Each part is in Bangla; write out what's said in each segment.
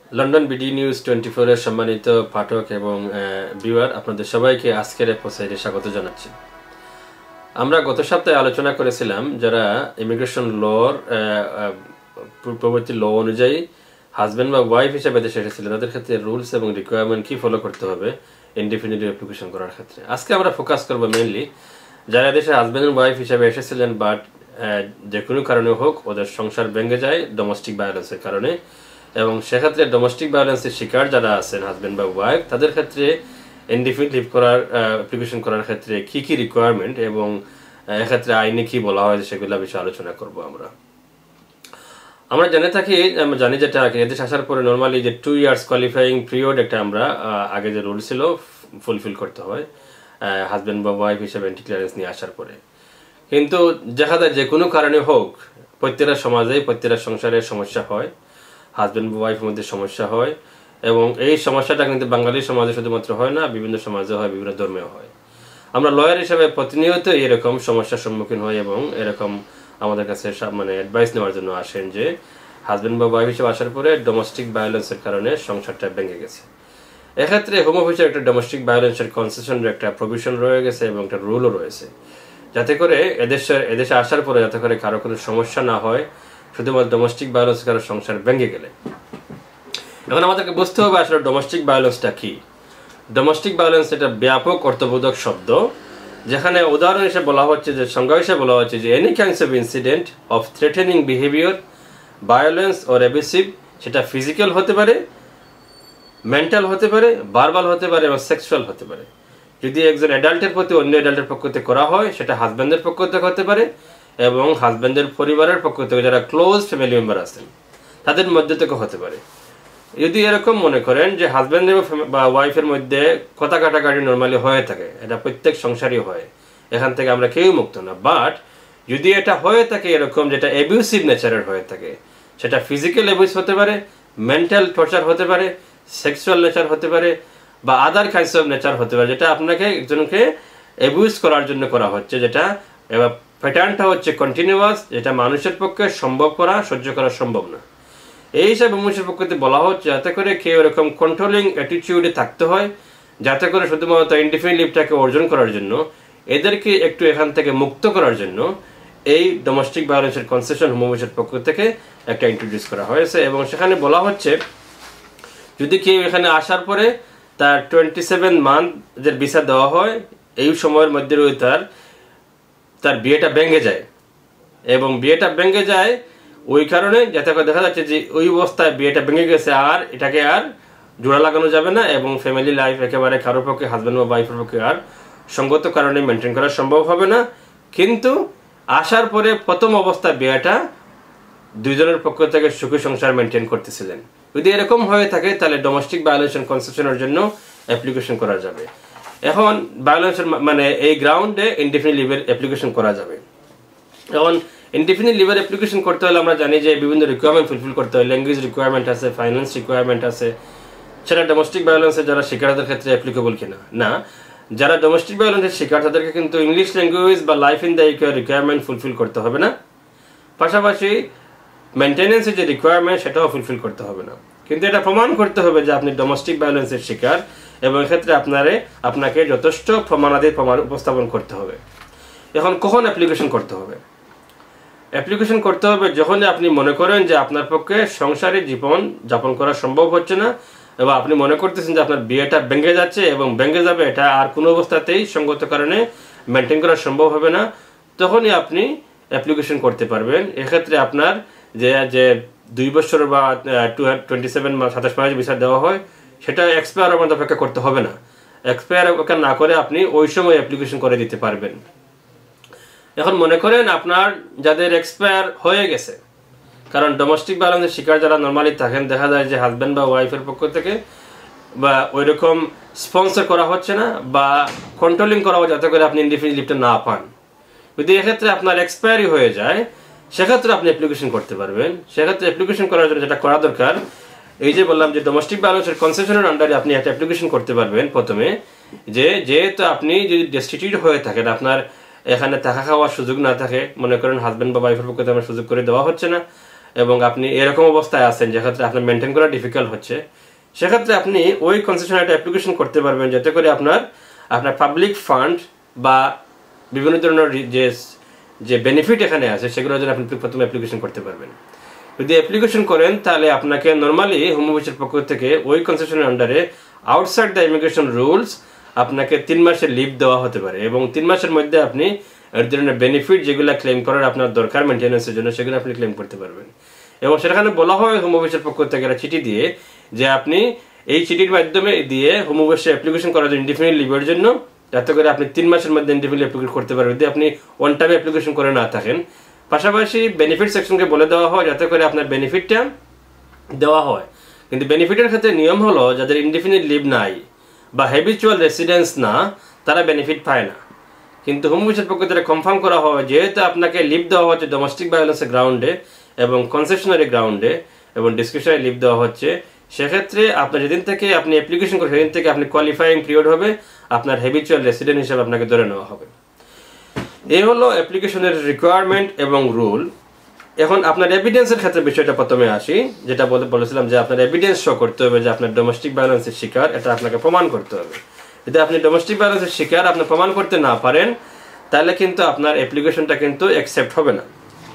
লন্ডন বিডি নিউজ 24 এর সম্মানিত পাঠক এবং ভিউয়ার, আপনাদের সবাইকে আজকের এপিসোডে স্বাগত জানাচ্ছি। আমরা গত সপ্তাহে আলোচনা করেছিলাম যারা ইমিগ্রেশন লর পূর্ববর্তী ল অনুযায়ী হাজব্যান্ড বা ওয়াইফ হিসেবে দেশে এসেছিলেন, তাদের ক্ষেত্রে রুলস এবং রিকোয়ারমেন্ট কি ফলো করতে হবে ইনডিফিনিট অ্যাপ্লিকেশন করার ক্ষেত্রে। আজকে আমরা ফোকাস করবো মেইনলি যারা দেশে হাজব্যান্ড এন্ড ওয়াইফ হিসেবে এসেছিলেন বাট যে কোনো কারণে হোক ওদের সংসার ভেঙে যায় ডোমেস্টিক ভায়োলেন্সের কারণে, এবং সেক্ষেত্রে ডোমেস্টিক ভায়োলেন্সের শিকার যারা আছেন হাজব্যান্ড বা ওয়াইফ, তাদের ক্ষেত্রে ইনডিফিনিট লিভ করার অ্যাপ্লিকেশন করার ক্ষেত্রে কি কি রিকোয়ারমেন্ট এবং এক্ষেত্রে আইনে কি বলা হয় সেগুলো বিষয়ে আলোচনা করব। আমরা জেনে থাকি, আমরা জানি যেটা এদেশে আসার পরে নর্মালি যে 2 ইয়ার্স কোয়ালিফাইং পিরিয়ড একটা আমরা আগে যে রুল ছিল ফুলফিল করতে হয় হাজব্যান্ড বা ওয়াইফ হিসেবে এন্ট্রি ক্লিয়ারেন্স নিয়ে আসার পরে। কিন্তু দেখা যায় যে কোনো কারণে হোক প্রত্যেকটা সমাজে প্রত্যেকটা সংসারে সমস্যা হয়, হাজব্যান্ড বা ওয়াইফের মধ্যে সমস্যা হয়, এবং এই সমস্যাটা কিন্তু বাঙালি সমাজে শুধুমাত্র হয় না, বিভিন্ন সমাজে হয়, বিভিন্ন ধর্মেও হয়। আমরা লয়ার হিসেবে প্রতিনিয়ত এরকম সমস্যার সম্মুখীন হই এবং এরকম আমাদের কাছে অ্যাডভাইস নেওয়ার জন্য আসেন যে হাজব্যান্ড বা ওয়াইফ হিসেবে আসার পরে ডোমেস্টিক ভায়োলেন্সের কারণে সংসারটা ভেঙে গেছে। এক্ষেত্রে হোম অফিসের একটা ডোমেস্টিক ভায়োলেন্সের কনসেশনের একটা প্রভিশন রয়ে গেছে এবং একটা রুলও রয়েছে, যাতে করে এদেশে আসার পরে যাতে করে কারো কোনো সমস্যা না হয় শুধুমাত্র ডোমেস্টিক ভায়োলেন্সের কারণে সংসার ভেঙে গেলে। এখন আমাদেরকে বুঝতে হবে আসলে ডোমেস্টিক ভায়োলেন্সটা কি। ডোমেস্টিক ভায়োলেন্স এটা ব্যাপক অর্থবোধক শব্দ, যেখানে উদাহরণ হিসেবে বলা হচ্ছে, যে সংজ্ঞা হিসেবে বলা হচ্ছে যে any kinds of incident of threatening behaviour, violence or abusive, সেটা ফিজিক্যাল হতে পারে, মেন্টাল হতে পারে, ভার্বাল হতে পারে এবং সেক্সুয়াল হতে পারে। যদি একজন অ্যাডাল্টের প্রতি অন্য অ্যাডাল্টের পক্ষ থেকে করা হয় সেটা হাজব্যান্ডের পক্ষ থেকে হতে পারে এবং হাজব্যান্ডের পরিবারের পক্ষ থেকে যারা ক্লোজ ফ্যামিলি মেম্বার আছেন তাদের মধ্যে থেকে হতে পারে। যদি এরকম মনে করেন যে হাজব্যান্ড বা ওয়াইফের মধ্যে কথা কাটাকাটি নর্মালি হয়ে থাকে, এটা প্রত্যেক সংসারই হয়, এখান থেকে আমরা কেউ মুক্ত না, বাট যদি এটা হয়ে থাকে এরকম যেটা অ্যাবিউসিভ নেচারের হয়ে থাকে, সেটা ফিজিক্যাল অ্যাবিউস হতে পারে, মেন্টাল টর্চার হতে পারে, সেক্সুয়াল নেচার হতে পারে বা আদার কাইন্ডস অফ নেচার হতে পারে, যেটা আপনাকে একজনকে অ্যাবিউজ করার জন্য করা হচ্ছে, যেটা প্যাটার্নটা হচ্ছে কন্টিনিউয়াস, যেটা মানুষের পক্ষে সম্ভব করা সহ্য করা সম্ভব না। এই হিসাবে মানুষের পক্ষে বলা হচ্ছে যাতে করে কেউ এরকম কন্ট্রোলিং অ্যাটিটিউডে থাকতে হয়, যাতে করে শুধুমাত্র ইনডিফিনিট লিভটাকে অর্জন করার জন্য, এদেরকে একটু এখান থেকে মুক্ত করার জন্য এই ডোমেস্টিক ভায়োলেন্সের কনসেশন হোম অফিসের পক্ষ থেকে একটা ইন্ট্রোডিউস করা হয়েছে। এবং সেখানে বলা হচ্ছে যদি কেউ এখানে আসার পরে তার 27 মান্থের ভিসা দেওয়া হয়, এই সময়ের মধ্যে তার বিয়েটা ভেঙে যায়, এবং বিয়েটা ভেঙে যায় ওই কারণে যাতে করে দেখা যাচ্ছে যে ওই অবস্থায় বিয়েটা ভেঙে গেছে, আর এটাকে আর জোড়া লাগানো যাবে না এবং ফ্যামিলি লাইফ একেবারে কারোর পক্ষে হাজব্যান্ড বা ওয়াইফের পক্ষে আর সঙ্গত কারণে মেনটেন করা সম্ভব হবে না। কিন্তু আসার পরে প্রথম অবস্থায় বিয়েটা দুইজনের পক্ষ থেকে সুখী সংসার মেনটেন করতেছিলেন। যদি এরকম হয়ে থাকে তাহলে ডোমেস্টিক ভায়োলেন্স কনসেশনের জন্য অ্যাপ্লিকেশন করা যাবে। এখন ভায়োলেন্সের এই গ্রাউন্ডে ইনডিফিনিট লিভের অ্যাপ্লিকেশন করা যাবে। এখন ইনডিফিনিট লিভের অ্যাপ্লিকেশন করতে হলে আমরা জানি যে বিভিন্ন রিকোয়ারমেন্ট ফুলফিল করতে হয়, ল্যাঙ্গুয়েজ রিকোয়ারমেন্ট আছে, ফাইন্যান্স রিকোয়ারমেন্ট আছে। সেটা ডোমেস্টিক ভায়োলেন্সের যারা শিকারদের ক্ষেত্রে অ্যাপ্লিকেবল কিনা না, যারা ডোমেস্টিক ভায়োলেন্সের শিকার তাদেরকে কিন্তু ইংলিশ ল্যাঙ্গুয়েজ বা life in the UK requirement fulfil করতে হবে না, পাশাপাশি মেনটেন্যান্সের যে রিকোয়ারমেন্ট সেটাও ফুলফিল করতে হবে না। কিন্তু এটা প্রমাণ করতে হবে যে আপনি ডোমেস্টিক ভায়োলেন্সের শিকার, এবং এক্ষেত্রে আপনাকে যথেষ্ট প্রমাণাদি উপস্থাপন করতে হবে। এখন কখন অ্যাপ্লিকেশন করতে হবে? অ্যাপ্লিকেশন করতে হবে যখন আপনি মনে করেন যে আপনার পক্ষে সংসারে জীবন যাপন করা সম্ভব হচ্ছে না, এবং আপনি মনে করতেছেন যে আপনার বিয়েটা ভেঙে যাচ্ছে এবং ভেঙে যাবে, এটা আর কোনো অবস্থাতেই সঙ্গত কারণে মেনটেন করা সম্ভব হবে না, তখনই আপনি অ্যাপ্লিকেশন করতে পারবেন। এক্ষেত্রে আপনার যে 2 বছর বা 27 মাস ভিসা দেওয়া হয় সেটা এক্সপায়ার পর্যন্ত অপেক্ষা করতে হবে না। এক্সপায়ার অপেক্ষা না করে আপনি ওই সময় অ্যাপ্লিকেশন করে দিতে পারবেন। এখন মনে করেন আপনার যাদের এক্সপায়ার হয়ে গেছে, কারণ ডোমেস্টিক ভায়োলেন্সের শিকার যারা নর্মালি থাকেন দেখা যায় যে হাজব্যান্ড বা ওয়াইফের পক্ষ থেকে বা ওই রকম স্পন্সর করা হচ্ছে না বা কন্ট্রোলিং করা হয় যাতে করে আপনি ইনডিফিনিট লিভটা না পান। যদি এক্ষেত্রে আপনার এক্সপায়ারি হয়ে যায় সেক্ষেত্রে আপনি অ্যাপ্লিকেশন করতে পারবেন। সেক্ষেত্রে অ্যাপ্লিকেশন করার জন্য যেটা করা দরকার, এই যে বললাম যে ডোমেস্টিক ভায়োলেন্সের কনসেশনের আন্ডারে আপনি একটা অ্যাপ্লিকেশন করতে পারবেন প্রথমে, যেহেতু আপনি যদি ডেস্টিটিউট হয়ে থাকেন, আপনার এখানে থাকা খাওয়ার সুযোগ না থাকে, মনে করেন হাজব্যান্ড বা ওয়াইফের পক্ষে আমার সুযোগ করে দেওয়া হচ্ছে না, এবং আপনি এরকম অবস্থায় আছেন যেক্ষেত্রে আপনার মেনটেন করা ডিফিকাল্ট হচ্ছে, সেক্ষেত্রে আপনি ওই কনসেশনের একটা অ্যাপ্লিকেশন করতে পারবেন, যাতে করে আপনার পাবলিক ফান্ড বা বিভিন্ন ধরনের যে বেনিফিট এখানে আছে সেগুলোর জন্য আপনি প্রথমে অ্যাপ্লিকেশন করতে পারবেন। যদি অ্যাপ্লিকেশন করেন তাহলে আপনাকে নর্মালি হোম অফিসের পক্ষ থেকে ওই কনসেশনের আন্ডারে আউটসাইড দ্য ইমিগ্রেশন রুলস আপনাকে 3 মাসের লিভ দেওয়া হতে পারে, এবং 3 মাসের মধ্যে আপনি এর ধরনের বেনিফিট যেগুলো ক্লেম করার আপনার দরকার মেনটেন্যান্সের জন্য সেগুলো আপনি ক্লেম করতে পারবেন। এবং সেখানে বলা হয় হোম অফিসের পক্ষ থেকে একটা চিঠি দিয়ে যে আপনি এই চিঠির মাধ্যমে দিয়ে হোম অফিসে অ্যাপ্লিকেশন করার জন্য ইনডিফিনিট লিভের জন্য, যাতে করে আপনি 3 মাসের মধ্যে ইনডিফিনিট অ্যাপ্লিকেশন করতে পারবেন যদি আপনি ওয়ান টাইমে অ্যাপ্লিকেশন করে না থাকেন। পাশাপাশি বেনিফিট সেকশনকে বলে দেওয়া হয় যাতে করে আপনার বেনিফিটটা দেওয়া হয়। কিন্তু বেনিফিটের ক্ষেত্রে নিয়ম হলো যাদের ইনডিফিনিট লিভ নাই বা হ্যাবিচুয়াল রেসিডেন্স না, তারা বেনিফিট পায় না। কিন্তু হোম অফিসের পক্ষ থেকে কনফার্ম করা হয় যেহেতু আপনাকে লিভ দেওয়া হচ্ছে ডোমেস্টিক ভায়োলেন্সের গ্রাউন্ডে এবং কনসেশনারি গ্রাউন্ডে এবং ডিসক্রিশনারি লিভ দেওয়া হচ্ছে, সেক্ষেত্রে আপনার যেদিন থেকে আপনি অ্যাপ্লিকেশন করেন সেদিন থেকে আপনি কোয়ালিফাইং পিরিয়ড হবে, আপনার হ্যাবিচুয়াল রেসিডেন্ট হিসেবে আপনাকে ধরে নেওয়া হবে। এই হলো অ্যাপ্লিকেশনের রিকোয়ারমেন্ট এবং রুল। এখন আপনার এভিডেন্সের ক্ষেত্রে বিষয়টা প্রথমে আসি, যেটা বলেছিলাম যে আপনার এভিডেন্স শো করতে হবে যে আপনার ডোমেস্টিক ভায়োলেন্সের শিকার, এটা আপনাকে প্রমাণ করতে হবে। যদি আপনি ডোমেস্টিক ভায়োলেন্সের শিকার আপনি প্রমাণ করতে না পারেন তাহলে কিন্তু আপনার অ্যাপ্লিকেশনটা কিন্তু অ্যাকসেপ্ট হবে না।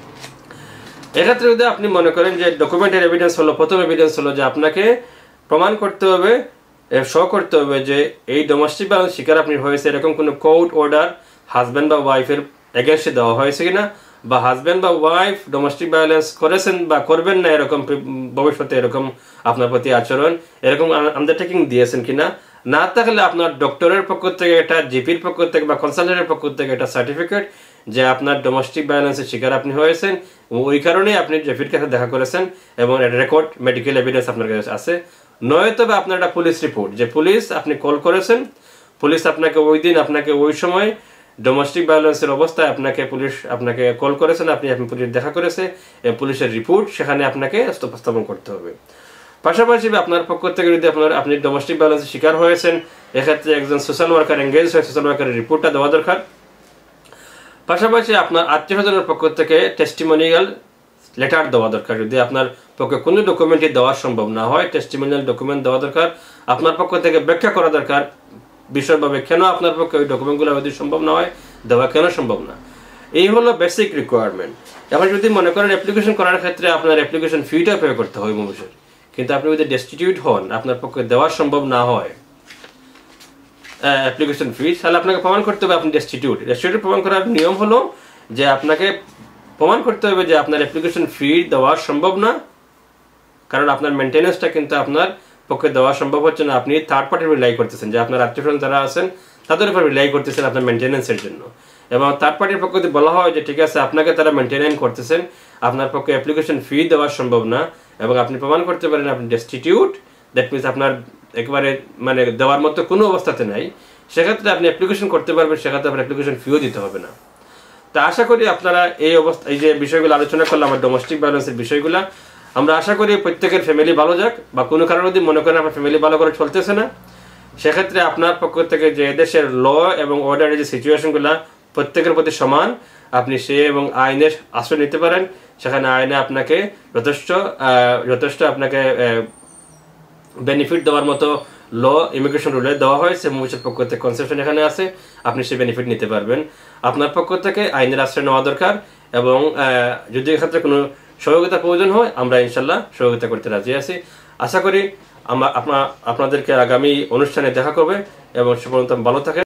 এক্ষেত্রে যদি আপনি মনে করেন যে ডকুমেন্টের এভিডেন্স হলো, প্রথম এভিডেন্স হলো যে আপনাকে প্রমাণ করতে হবে, শো করতে হবে যে এই ডোমেস্টিক ভায়োলেন্স শিকার আপনি হয়েছে এরকম কোনো কোর্ট অর্ডার হাজব্যান্ড বা ওয়াইফের এগেনস্টে দেওয়া হয়েছে কিনা, বা হাজব্যান্ড বা ওয়াইফ ডোমেস্টিক ভায়োলেন্স করেছেন বা করবেন না এরকম ভবিষ্যতে এরকম আপনার প্রতি আচরণ এরকম আন্ডারটেকিং দিয়েছেন কিনা। না থাকলে আপনার ডক্টরের পক্ষ থেকে এটা, জিপির পক্ষ থেকে বা কনসালটেন্টের পক্ষ থেকে এটা সার্টিফিকেট যে আপনার ডোমেস্টিক ভায়োলেন্সের শিকার আপনি হয়েছেন, ওই কারণেই আপনি জিপির কাছে দেখা করেছেন এবং রেকর্ড মেডিকেল এভিডেন্স আপনার কাছে আছে। নয়তো বা আপনার একটা পুলিশ রিপোর্ট যে পুলিশ আপনি কল করেছেন, পুলিশ আপনাকে ওই দিন আপনাকে ওই সময় ডোমেস্টিক ভায়োলেন্সের অবস্থায় পুলিশ আপনাকে কল করেছেন, আপনি পুলিশ দেখা করেছে, পুলিশের রিপোর্ট সেখানে আপনাকে উপস্থাপন করতে হবে। পাশাপাশি আপনার পক্ষ থেকে যদি আপনি ডোমেস্টিক ভায়োলেন্সের শিকার হয়েছেন, এক্ষেত্রে একজন সোশ্যাল ওয়ার্কার এঙ্গেজ হয়ে সোশ্যাল ওয়ার্কারের রিপোর্টটা দেওয়া দরকার। পাশাপাশি আপনার আত্মীয়স্বজনের পক্ষ থেকে টেস্টিমোনিয়াল লেটার দেওয়া দরকার। যদি আপনার পক্ষে কোনো ডকুমেন্টই দেওয়া সম্ভব না হয়, টেস্টিমোনিয়াল ডকুমেন্ট দেওয়া দরকার। আপনার পক্ষ থেকে ব্যাখ্যা করা দরকার বিষয়ভাবে কেন আপনার পক্ষে ওই ডকুমেন্টগুলো যদি সম্ভব না হয় দেওয়া কেন সম্ভব না। এই হলো বেসিক রিকোয়ারমেন্ট। এখন যদি মনে করেন অ্যাপ্লিকেশন করার ক্ষেত্রে আপনার অ্যাপ্লিকেশন ফিটা পে করতে হয় মানুষের, কিন্তু আপনি যদি ডেস্টিটিউট হন, আপনার পক্ষে দেওয়া সম্ভব না হয় অ্যাপ্লিকেশন ফি, তাহলে আপনাকে প্রমাণ করতে হবে আপনি ডেস্টিটিউট। ডেস্টিটিউট প্রমাণ করার নিয়ম হলো যে আপনাকে প্রমাণ করতে হবে যে আপনার অ্যাপ্লিকেশন ফি দেওয়া সম্ভব না, কারণ আপনার মেনটেন্যান্সটা কিন্তু আপনার পক্ষে দেওয়া সম্ভব হচ্ছে না। আপনি থার্ড পার্টি রিলাই করতেছেন, যে আপনার আত্মীয়স্বজন যারা আছেন তাদের উপর রিলাই করতেছেন আপনার মেনটেন্যান্সের জন্য। এবং থার্ড পার্টির পক্ষে যদি বলা হয় যে ঠিক আছে আপনাকে তারা মেনটেন্যান্স করতেছেন, আপনার পক্ষে অ্যাপ্লিকেশন ফি দেওয়া সম্ভব না এবং আপনি প্রমাণ করতে পারেন আপনি ডেস্টিটিউট, দ্যাট মিনস আপনার একেবারে দেওয়ার মতো কোনো অবস্থাতে নাই, সেক্ষেত্রে আপনি অ্যাপ্লিকেশন করতে পারবেন, সেক্ষেত্রে আপনার অ্যাপ্লিকেশন ফিও দিতে হবে না। তা আশা করি আপনারা এই যে বিষয়গুলো আলোচনা করলাম আমার ডোমেস্টিক ভায়োলেন্সের বিষয়গুলো, আমরা আশা করি প্রত্যেকের ফ্যামিলি ভালো যাক, বা কোনো কারণে যদি মনে করেন আপনার ফ্যামিলি ভালো করে চলতেছে না, সেক্ষেত্রে আপনার পক্ষ থেকে যে দেশের ল এবং অর্ডারের যে সিচুয়েশনগুলো প্রত্যেকের প্রতি সমান, আপনি সে এবং আইনের আশ্রয় নিতে পারেন। সেখানে আইনে আপনাকে যথেষ্ট আপনাকে বেনিফিট দেওয়ার মতো ল ইমিগ্রেশন রুলে দেওয়া হয়েছে, মুভিসের পক্ষ থেকে কনসেপশন এখানে আছে, আপনি সেই বেনিফিট নিতে পারবেন। আপনার পক্ষ থেকে আইনের আশ্রয় নেওয়া দরকার এবং যদি এক্ষেত্রে কোনো সহযোগিতা প্রয়োজন হয় আমরা ইনশাল্লাহ সহযোগিতা করতে রাজি আছি। আশা করি আপনাদেরকে আগামী অনুষ্ঠানে দেখা করবে এবং সে পর্যন্ত ভালো থাকেন।